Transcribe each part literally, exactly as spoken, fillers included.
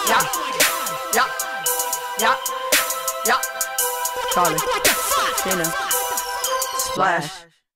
yeah, yeah, yeah, yeah. Charlie, Sheena, splash.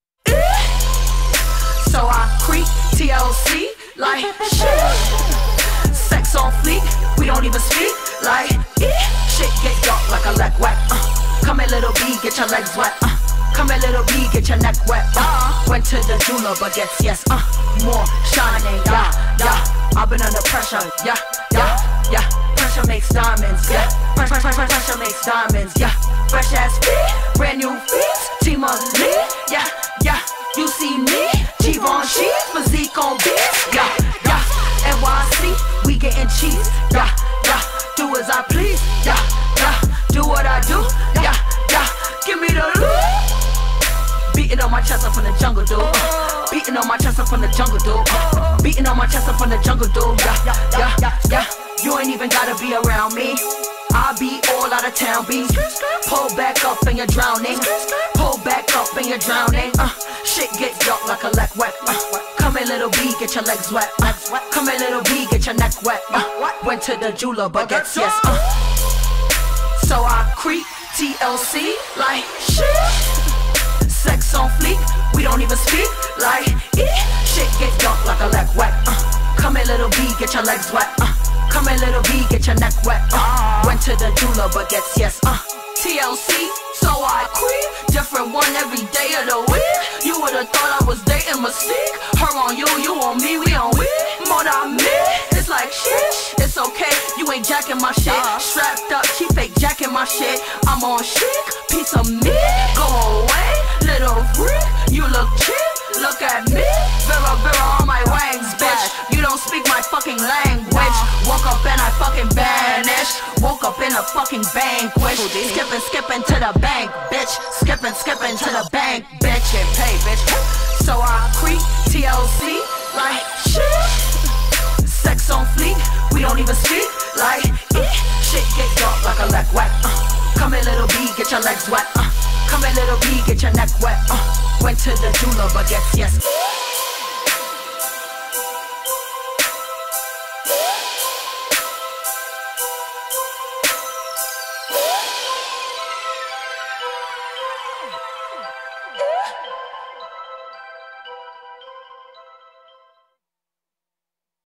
So I creep T L C like shit. Sex on fleek, we don't even speak like eh. Shit get dark like Alek Wek. Uh, come here, little B, get your legs wet. Uh, come here, little B, get your neck wet. Uh, went to the jeweler, but gets yes. Uh, more shining, yeah, yeah. I've been under pressure, yeah, yeah, yeah. Pressure makes diamonds, yeah. Pressure, pressure, pressure makes diamonds, yeah. Fresh ass feet, brand new feet, team of lead, yeah, yeah. You see me, Giirls, physique on beats, yeah, yeah. N Y C, we getting cheese, yeah, yeah. Do as I please, yeah, yeah. Do what I do, yeah, yeah. Give me the loot. Beating on my chest up from the jungle, dude. Uh, beating on my chest up from the jungle, dude. Uh, beating on my chest up from the jungle, dude. Yeah, yeah, yeah, yeah. You ain't even gotta be around me. I be all out of town, beats. Pull back up and you're drowning. Pull back up and you're drowning. Uh, shit get dark like Alek Wek. Uh, come here, little B, get your legs wet. Uh, come here, little B, get your neck wet. Uh, went to the jeweler, but gets yes. Uh, so I creep T L C like shit. Sex on fleek, we don't even speak like eh. Shit get dark like Alek Wek. Uh, come here, little B, get your legs wet. Uh, come here, little B, get your neck wet. Uh, went to the jeweler, but gets yes. Uh, T L C, so I creep. Different one every day of the week. You would've thought I was dating Mystique. Her on you, you on me, we on we. More than me, it's like shit. It's okay, you ain't jacking my shit. Strapped up, she fake jacking my shit. I'm on shit, piece of me. Go away, little freak. You look cheap, look at me. Vera, Vera on my wangs, bitch. You don't speak my fucking language. Woke up and I fucking vanished. Woke up in a fucking vanquish. Skipping, skipping to the bank, bitch. Skipping, skipping to the bank, bitch. Get paid, bitch. So I creep T L C like shit. Sex on fleek, we don't even speak like eh. Shit get dark like Alek Wek. Uh, come here, little B, get your legs wet. Uh, come here, little B, get your neck wet. Uh, went to the jeweler, but gets yes.